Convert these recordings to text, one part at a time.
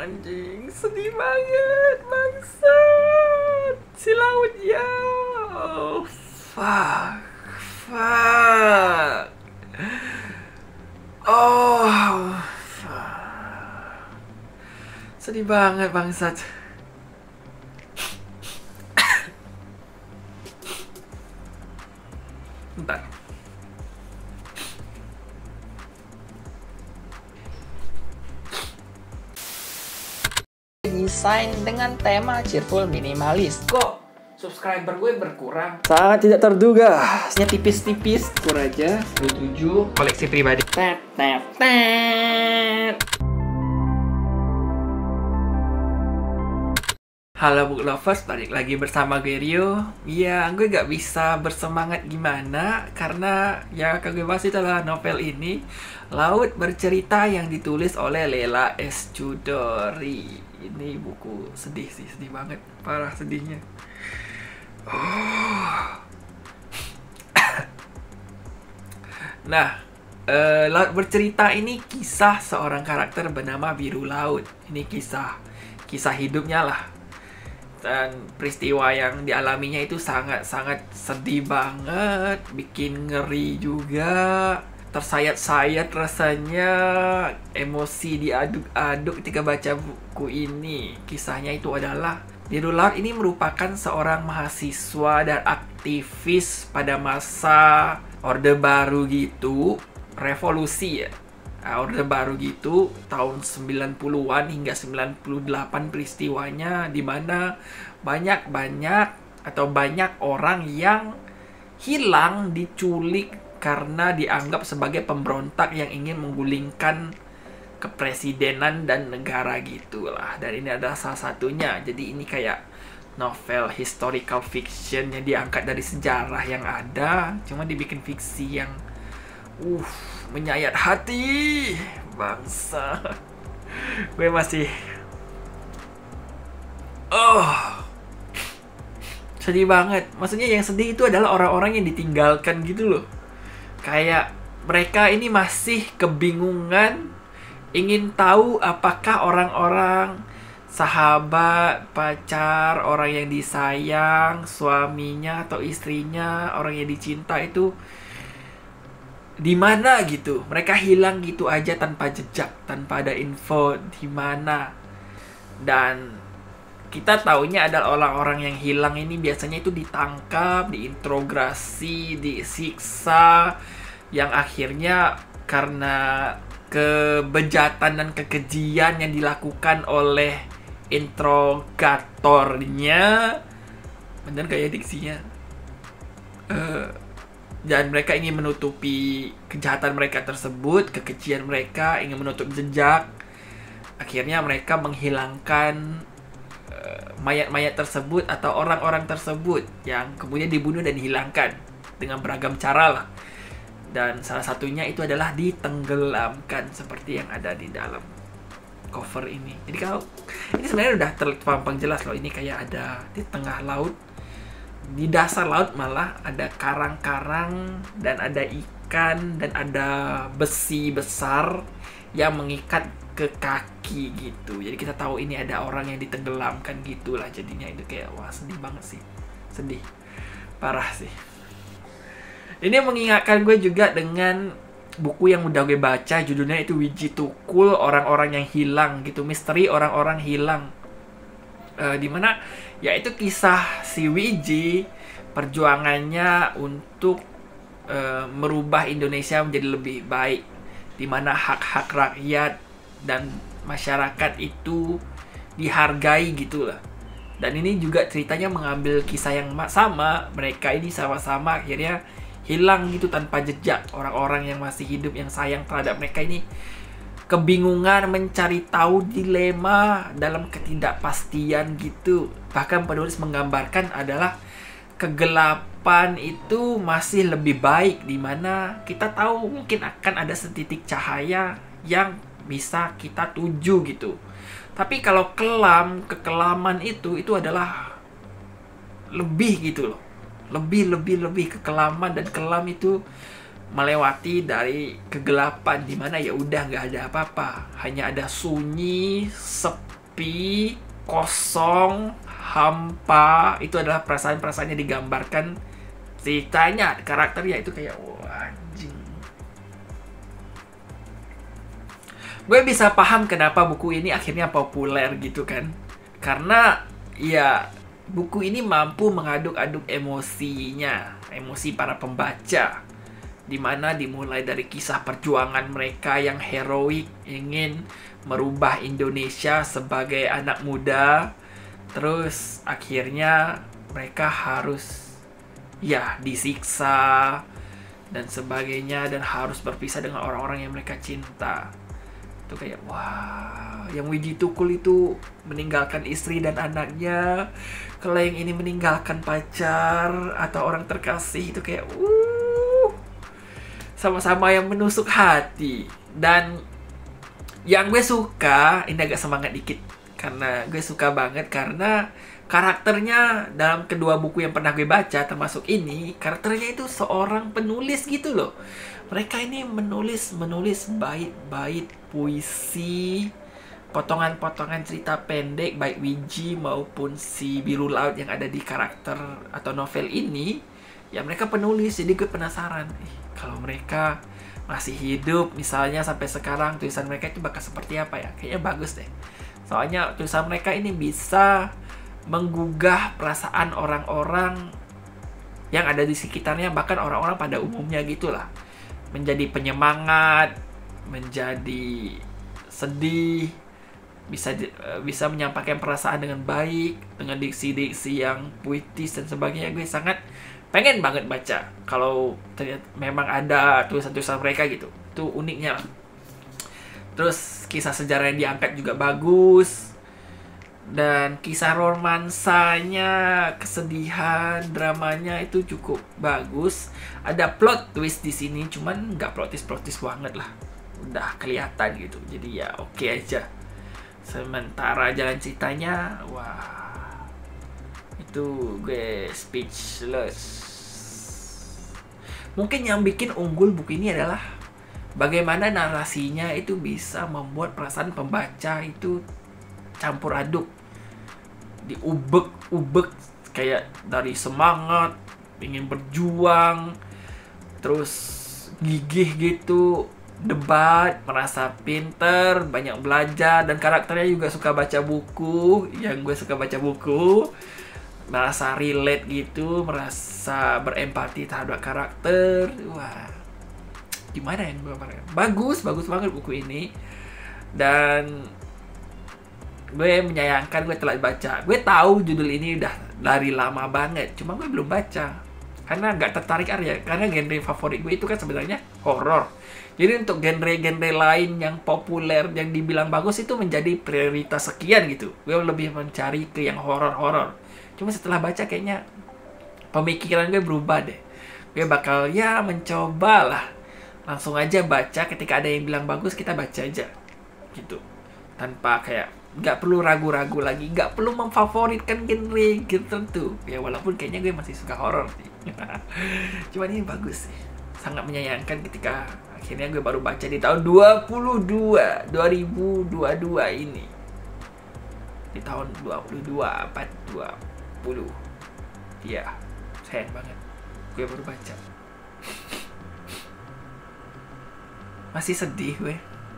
Anjing, sedih banget, bangsat. Si laut ya. Oh, fuck. Fuck. Oh, fuck. Sedih banget, bangsat. Bentar. Desain dengan tema cheerful minimalis. Kok subscriber gue berkurang? Sangat tidak terduga. Nya tipis-tipis. Kur aja 27 koleksi pribadi. Tet, tet, tet. Halo book lovers, balik lagi bersama gue Rio. Ya, gue gak bisa bersemangat gimana karena yang akan gue bahas itu adalah novel ini, Laut Bercerita, yang ditulis oleh Lela S. Chudori. Ini buku sedih sih, sedih banget, parah sedihnya. Nah, Laut Bercerita ini kisah seorang karakter bernama Biru Laut. Ini kisah hidupnya lah. Dan peristiwa yang dialaminya itu sangat-sangat sedih banget, bikin ngeri juga, tersayat-sayat rasanya, emosi diaduk-aduk ketika baca buku ini. Kisahnya itu adalah Biru Laut ini merupakan seorang mahasiswa dan aktivis pada masa Orde Baru gitu, revolusi ya. Orde Baru gitu, tahun 90-an hingga 98 peristiwanya, di mana banyak orang yang hilang, diculik karena dianggap sebagai pemberontak yang ingin menggulingkan kepresidenan dan negara gitulah. Dan ini adalah salah satunya. Jadi ini kayak novel historical fiction yang diangkat dari sejarah yang ada, cuma dibikin fiksi yang menyayat hati, bangsa. Gue masih sedih banget. Maksudnya yang sedih itu adalah orang-orang yang ditinggalkan gitu loh. Kayak mereka ini masih kebingungan, ingin tahu apakah orang-orang, sahabat, pacar, orang yang disayang, suaminya atau istrinya, orang yang dicinta itu di mana gitu. Mereka hilang gitu aja tanpa jejak, tanpa ada info di mana. Dan kita taunya adalah orang-orang yang hilang ini biasanya itu ditangkap, diinterogasi, disiksa, yang akhirnya karena kebejatan dan kekejian yang dilakukan oleh interrogatornya, bener gak ya diksinya? Dan mereka ingin menutupi kejahatan mereka tersebut, kekejian mereka, ingin menutup jejak. Akhirnya mereka menghilangkan mayat-mayat tersebut atau orang-orang tersebut yang kemudian dibunuh dan dihilangkan dengan beragam cara lah. Dan salah satunya itu adalah ditenggelamkan seperti yang ada di dalam cover ini. Jadi kalau ini sebenarnya udah terpampang jelas loh, ini kayak ada di tengah laut. Di dasar laut malah ada karang-karang dan ada ikan dan ada besi besar yang mengikat ke kaki gitu. Jadi kita tahu ini ada orang yang ditenggelamkan gitulah. Jadinya itu kayak wah, sedih banget sih. Sedih. Parah sih. Ini mengingatkan gue juga dengan buku yang udah gue baca, judulnya itu Wiji Tukul, Orang-orang yang Hilang gitu. Misteri orang-orang hilang. Dimana yaitu kisah si Wiji, perjuangannya untuk merubah Indonesia menjadi lebih baik, dimana hak-hak rakyat dan masyarakat itu dihargai gitulah. Dan ini juga ceritanya mengambil kisah yang sama, mereka ini sama-sama akhirnya hilang gitu tanpa jejak. Orang-orang yang masih hidup yang sayang terhadap mereka ini kebingungan, mencari tahu, dilema dalam ketidakpastian gitu. Bahkan penulis menggambarkan adalah kegelapan itu masih lebih baik, dimana kita tahu mungkin akan ada setitik cahaya yang bisa kita tuju gitu. Tapi kalau kekelaman itu adalah lebih gitu loh. Lebih kekelaman, dan kelam itu melewati dari kegelapan, dimana ya udah nggak ada apa-apa, hanya ada sunyi, sepi, sepi, kosong, hampa. Itu adalah perasaan-perasaannya digambarkan ceritanya, karakternya itu kayak wah anjing. Gue bisa paham kenapa buku ini akhirnya populer gitu kan. Karena ya buku ini mampu mengaduk-aduk emosinya, emosi para pembaca, dimana dimulai dari kisah perjuangan mereka yang heroik ingin merubah Indonesia sebagai anak muda. Terus akhirnya mereka harus ya disiksa dan sebagainya, dan harus berpisah dengan orang-orang yang mereka cinta. Itu kayak wah, yang Wiji Tukul itu meninggalkan istri dan anaknya, kalau yang ini meninggalkan pacar atau orang terkasih, itu kayak sama-sama yang menusuk hati. Dan yang gue suka, ini agak semangat dikit karena gue suka banget karena karakternya dalam kedua buku yang pernah gue baca, termasuk ini, karakternya itu seorang penulis gitu loh. Mereka ini menulis bait-bait puisi, potongan-potongan cerita pendek, baik Wiji maupun si Biru Laut yang ada di karakter atau novel ini. Ya mereka penulis, jadi gue penasaran, kalau mereka masih hidup misalnya sampai sekarang, tulisan mereka itu bakal seperti apa ya. Kayaknya bagus deh, soalnya tulisan mereka ini bisa menggugah perasaan orang-orang yang ada di sekitarnya, bahkan orang-orang pada umumnya gitulah. Menjadi penyemangat, menjadi sedih, bisa menyampaikan perasaan dengan baik, dengan diksi-diksi yang puitis dan sebagainya. Gue sangat pengen banget baca kalau ternyata memang ada tulisan-tulisan mereka gitu. Itu uniknya. Terus kisah sejarah yang diangkat juga bagus, dan kisah romansanya, kesedihan, dramanya itu cukup bagus. Ada plot twist di sini, cuman nggak plot twist banget lah, udah kelihatan gitu. Jadi ya oke aja. Sementara jalan ceritanya, wah, itu gue speechless. Mungkin yang bikin unggul buku ini adalah bagaimana narasinya itu bisa membuat perasaan pembaca itu campur aduk, diubek-ubek, kayak dari semangat ingin berjuang, terus gigih gitu, debat, merasa pinter, banyak belajar, dan karakternya juga suka baca buku. Yang gue suka baca buku, merasa relate gitu, merasa berempati terhadap karakter. Wah, gimana yang gue bagus banget buku ini. Dan gue menyayangkan gue telat baca. Gue tahu judul ini udah dari lama banget, cuma gue belum baca karena gak tertarik aja. Karena genre favorit gue itu kan sebenarnya horor. Jadi untuk genre-genre lain yang populer yang dibilang bagus itu menjadi prioritas sekian gitu. Gue lebih mencari ke yang horor-horor. Cuma setelah baca kayaknya pemikiran gue berubah deh. Gue bakal ya mencoba lah, langsung aja baca. Ketika ada yang bilang bagus, kita baca aja gitu, tanpa kayak nggak perlu ragu-ragu lagi, nggak perlu memfavoritkan genre tertentu ya, walaupun kayaknya gue masih suka horor sih. Cuman ini bagus sih, sangat menyayangkan ketika akhirnya gue baru baca di tahun 2022 ini, di tahun 2020 ya, sayang banget gue baru baca. Masih sedih gue.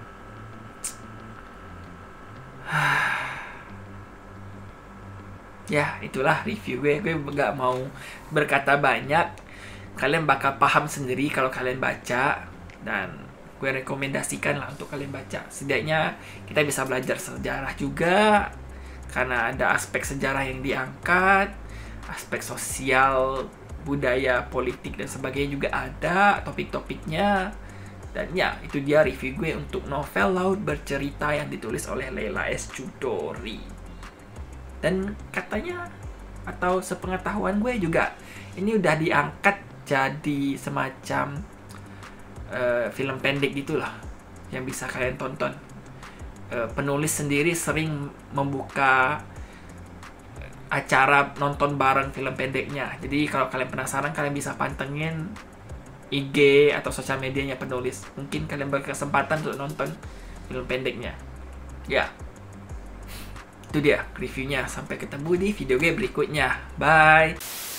Ya, itulah review gue. Gue gak mau berkata banyak. Kalian bakal paham sendiri kalau kalian baca. Dan gue rekomendasikan lah untuk kalian baca. Setidaknya kita bisa belajar sejarah juga, karena ada aspek sejarah yang diangkat, aspek sosial, budaya, politik, dan sebagainya juga ada topik-topiknya. Dan ya, itu dia review gue untuk novel Laut Bercerita yang ditulis oleh Leila S. Chudori. Dan katanya, atau sepengetahuan gue juga, ini udah diangkat jadi semacam film pendek gitulah, yang bisa kalian tonton. Penulis sendiri sering membuka acara nonton bareng film pendeknya. Jadi kalau kalian penasaran, kalian bisa pantengin IG atau sosial medianya penulis. Mungkin kalian berkesempatan untuk nonton film pendeknya. Ya. Itu dia reviewnya. Sampai ketemu di video game berikutnya. Bye.